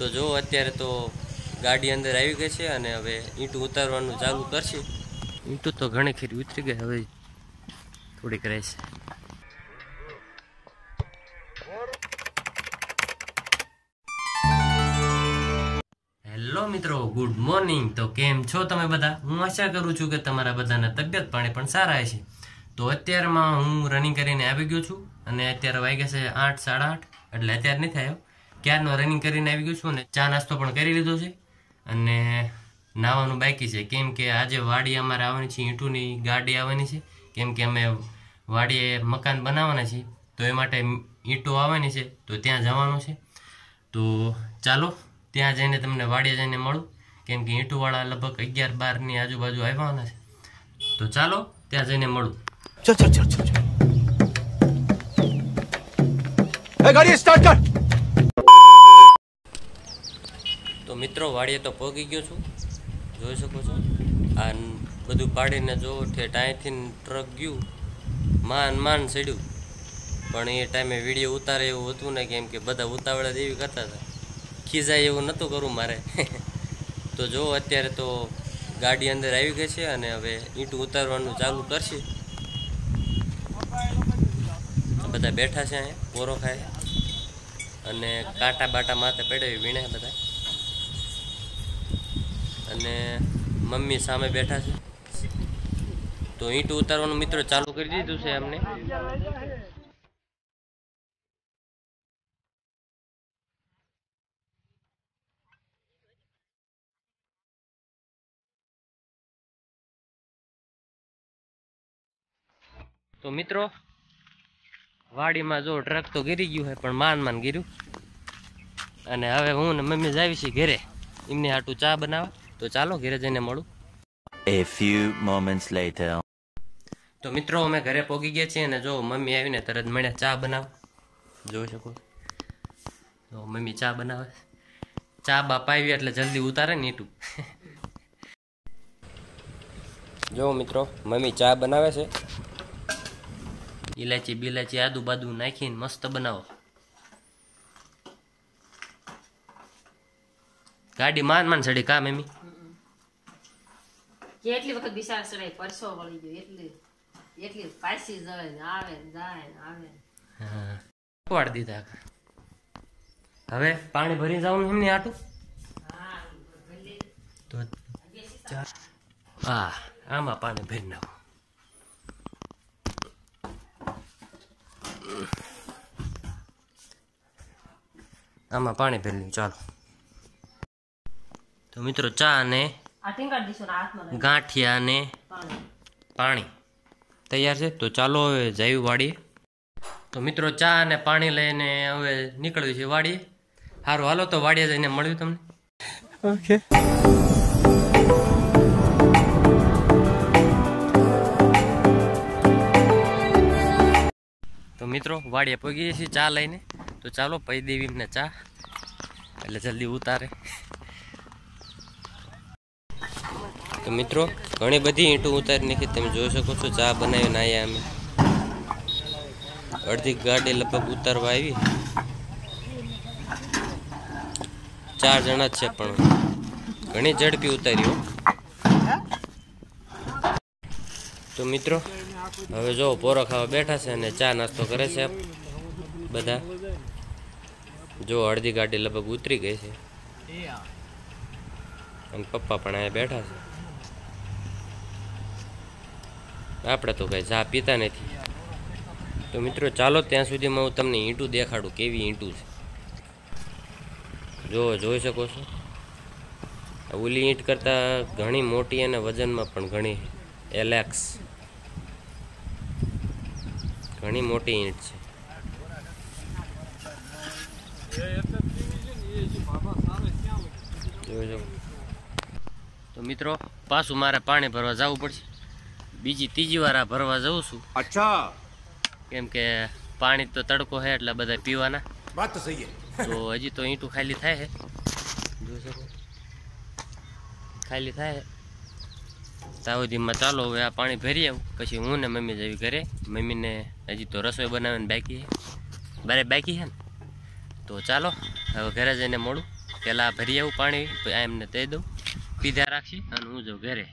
તો જો અત્યારે તો ગાડી અંદર આવી ગઈ છે અને હવે ઈંટું ઉતારવાનું ચાલુ કરશે. ઈંટું તો ઘણી ખરી ઉતરી ગઈ, હવે થોડીક રહેશે. હેલો મિત્રો, ગુડ મોર્નિંગ. તો કેમ છો તમે બધા? હું આશા કરું છું કે તમારા બધાના તબિયત પાણી પણ સારા છે. તો અત્યારમાં હું રનિંગ કરીને આવી ગયો છું અને અત્યારે વાગ્યા છે 8, 8:30. એટલે અત્યારે નથી આવ્યો, ક્યારનો રનિંગ કરીને આવી ગયો છું અને ચા નાસ્તો પણ કરી લીધો છે અને નાવાનું બાકી છે. કેમ કે આજે વાડી અમારે આવવાની છે, ઈંટુની ગાડી આવવાની છે. કેમ કે અમે વાડીએ મકાન બનાવવાના છીએ, તો એ માટે ઈંટો આવવાની છે, તો ત્યાં જવાનું છે. તો ચાલો ત્યાં જઈને તમને વાડીએ જઈને મળું, કેમ કે ઈંટુવાળા લગભગ 11-12ની આજુબાજુ આવવાના છે. તો ચાલો ત્યાં જઈને મળું. चल चल चल चल गाड़ी स्टार्ट कर. તો મિત્રો વાડીએ તો પહોંચી ગયો છું, જોઈ શકો છો. આ બધું પાડીને જો ઠેઠ અહીંથી ટ્રક ગયું, માન ચડ્યું. પણ એ ટાઈમે વિડીયો ઉતારે એવું હતું ને, કેમ કે બધા ઉતાવળા જેવી કરતા હતા, ખીજાય એવું નહોતું કરવું મારે. તો જો અત્યારે તો ગાડી અંદર આવી ગઈ છે અને હવે ઈંટું ઉતારવાનું ચાલુ કરશે. બધા બેઠા છે અહીંયા, પોરો ખાય અને કાંટા બાટા માથે પડે વીણે બધા. અને મમ્મી સામે બેઠા છે. તો ઈંટું ઉતારવાનું મિત્રો ચાલુ કરી દીધું છે અમને. તો મિત્રો વાડીમાં જો ટ્રક તો ગીરી ગયું છે, પણ માન ગીર્યું. અને હવે હું ને મમ્મી જાવી છીએ ઘરે, એમને હાટું ચા બનાવવા. તો ચાલો ઘરે જઈને મળું. A few moments later. તો મિત્રો અમે ઘરે પહોંચી ગયા છીએ અને જો મમ્મી આવીને તરત મળ્યા ચા બનાવ. જોઈ શકો તો મમ્મી ચા બનાવે. ચા બાપ આવી એટલે જલ્દી ઉતારે ને ઈંટું. જો મિત્રો મમ્મી ચા બનાવે છે, ઇલાયચી બિલાયચી આદુ બાદુ નાખીને મસ્ત બનાવો. ગાડી માન ચડી કા મમ્મી? કેટલી વખત બિચાર ચડાઈ પરસો વળી ગયો, એટલી પાછી જાય આવે. હા પાડી દીધા. હવે પાણી ભરી જવાનું એમને આટું. તો હા આમાં પાણી ભરી નાખો. આમાં પાણી ભરી લઉં. ચાલો તો મિત્રો ચા અને ગાંઠિયા અને પાણી તૈયાર છે. તો ચાલો હવે જઈએ વાડીએ. તો મિત્રો ચા અને પાણી લઈને હવે નીકળ્યું છે વાડીએ. સારું હાલો તો વાડીએ જઈને મળ્યું તમને. ओके તો મિત્રો વાડીએ પહોંચી છીએ ચા લઈને. તો ચાલો પૈ દેવી એમને ચા, એટલે જલ્દી ઉતારે. તો મિત્રો ઘણી બધી ઈંટું ઉતારી નાખી, તમે જોઈ શકો છો. ચા બનાવીને આવ્યા અમે. અડધી ગાડી લગભગ ઉતારવા આવી. 4 જણા જ છે, પણ ઘણી ઝડપી ઉતાર્યો. તો મિત્રો હવે જો પોરો ખાવા બેઠા છે અને ચા નાસ્તો કરે છે બધા. જો અડધી ગાડી લગભગ ઉતરી ગઈ છે અને પપ્પા પણ અહીંયા બેઠા છે. આપણે તો કઈ ચા પીતા નથી. તો મિત્રો ચાલો ત્યાં સુધીમાં હું તમને ઈંટું દેખાડું, કેવી ઈંટું છે. જો જોઈ શકો છો, ઓલી ઈંટ કરતાં ઘણી મોટી અને વજનમાં પણ ઘણી એલેક્સ ઘણી મોટી ઈંટ છે. જોઈ શકો. તો મિત્રો પાછું મારે પાણી ભરવા જવું પડશે. ત્રીજી વાર આ ભરવા જઉં છું. अच्छा કેમ કે પાણી તો તડકો છે એટલે બધા પીવાના. बात तो सही है. તો હજી તો ઈંટું ખાલી થાય છે, જોઈ શકો ખાલી થાય. સાઉદીમાં ચાલો હવે આ પાણી ભરી આવું, પછી હું ને મમ્મી જવી ઘરે. મમ્મીને હજી તો રસોઈ બનાવીને બાકી છે, બાકી છે ને. તો ચાલો હવે ઘરે જઈને મળું. પેલા ભરી આવું પાણી, આ એમને દઈ દઉં, પીધા રાખશી અને હું જાઉં ઘરે.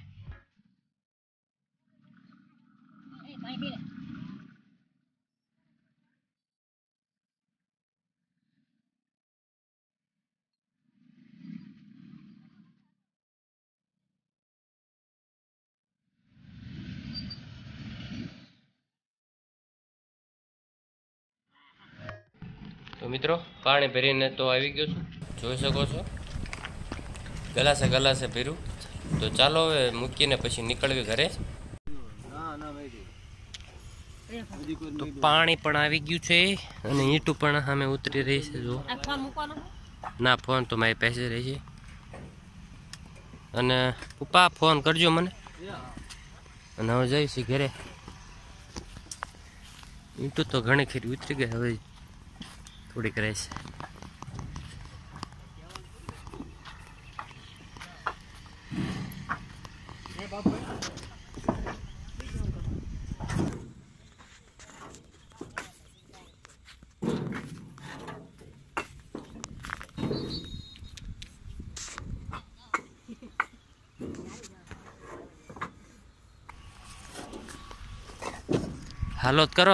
તો મિત્રો પાણી ભરીને તો આવી ગયો છું, જોઈ શકો છો ગલાસે ભર્યું. તો ચાલો હવે મૂકીને પછી નીકળવી ઘરે. તો પાણી પણ આવી ગયું છે અને ઈંટું પણ સામે ઉતરી રહી છે. જો ના, ફોન તો મારી પાસે રહી છે. અને પપ્પા ફોન કરજો મને. અને હવે જઈશ ઘરે. ઈંટું તો ઘણી ખરી ઉતરી ગઈ, હવે થોડીક રહેશે. હાલો કરો,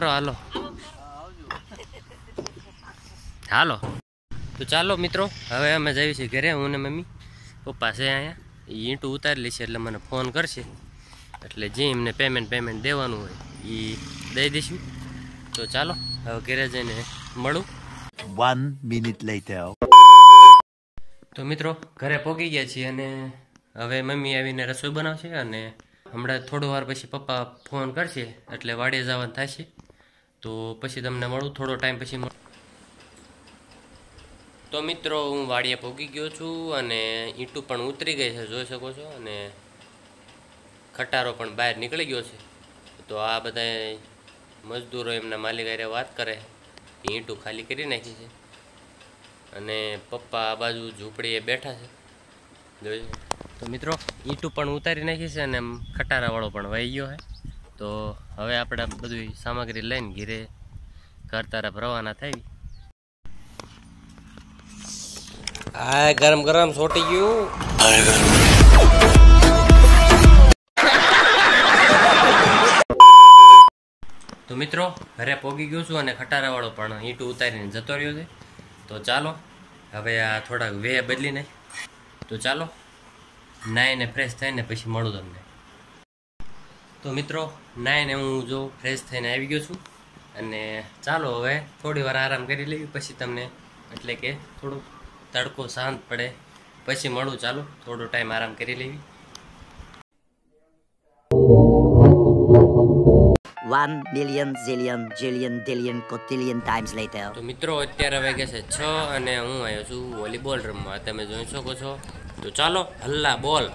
હાલો. તો ચાલો મિત્રો, હવે અમે જઈએ છીએ ઘરે. હું ને મમ્મી, પપ્પા છે અહીંયા. એ ઈંટું ઉતારી લેશે એટલે મને ફોન કરશે, એટલે જે એમને પેમેન્ટ દેવાનું હોય એ દઈ દઈશું. તો ચાલો હવે ઘરે જઈને મળું. 1 minute later. તો મિત્રો ઘરે પહોંચી ગયા છીએ અને હવે મમ્મી આવીને રસોઈ બનાવશે. અને હમણાં થોડો વાર પછી પપ્પા ફોન કરશે એટલે વાડીએ જવાનું થશે. તો પછી તમને મળું થોડો ટાઈમ પછી. તો મિત્રો હું વાડીએ પહોંચી ગયો છું અને ઈંટું પણ ઉતરી ગઈ છે, જોઈ શકો છો. અને ખટારો પણ બહાર નીકળી ગયો છે. તો આ બધા મજદૂરો એમના માલિક હારે વાત કરે કે ઈંટું ખાલી કરી નાખી છે. અને પપ્પા આ બાજુ ઝૂંપડીએ બેઠા છે, જોઈ. તો મિત્રો ઈંટું પણ ઉતારી નાખી છે અને ખટારાવાળો પણ વહી ગયો છે. તો હવે આપણે બધી સામગ્રી લઈને ઘીરે ઘર તરફ રવાના થઈ. હા, ગરમ સોટી ગયું. તો મિત્રો ઘરે પહોંચી ગયો છું અને ખટારાવાળો પણ ઈંટું ઉતારીને જતો રહ્યો છે. તો ચાલો હવે આ થોડાક વે બદલી નાખ. તો ચાલો નાઈને ફ્રેશ થઈને પછી મળું તમને. તો મિત્રો નાઈને હું જો ફ્રેશ થઈને આવી ગયો છું અને ચાલો હવે થોડી વાર આરામ કરી લેવી, પછી તમને એટલે કે થોડું તડકો શાંત પડે પછી મળું. ચાલો થોડો ટાઈમ આરામ કરી લેવી. 1 million zillion jillion dillion cotillion times later. તો મિત્રો અત્યારે વાગ્યા છે 6 અને હું આવ્યો છું વોલીબોલ રમવા, તમે જોઈ શકો છો. તો ચાલો હલ્લા બોલ.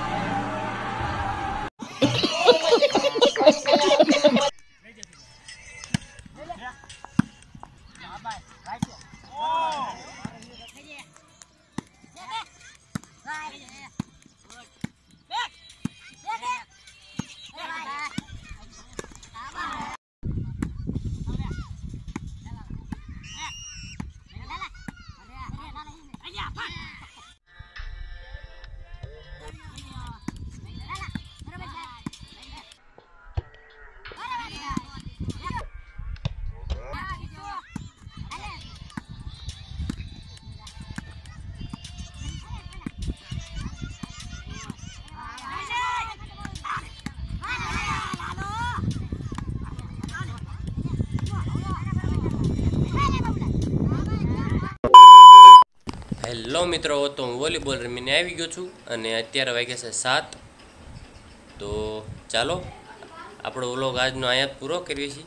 હેલો મિત્રો, તો હું વોલીબોલ રમીને આવી ગયો છું અને અત્યારે વાગ્યા છે 7. તો ચાલો આપણો વ્લોગ આજનો અહીંયા પૂરો કરીએ છીએ.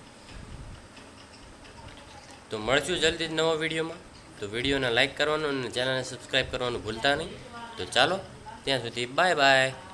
તો મળશું જલ્દી જ નવા વિડીયોમાં. તો વિડીયોને લાઈક કરવાનું અને ચેનલને સબસ્ક્રાઈબ કરવાનું ભૂલતા નહીં. તો ચાલો ત્યાં સુધી બાય બાય.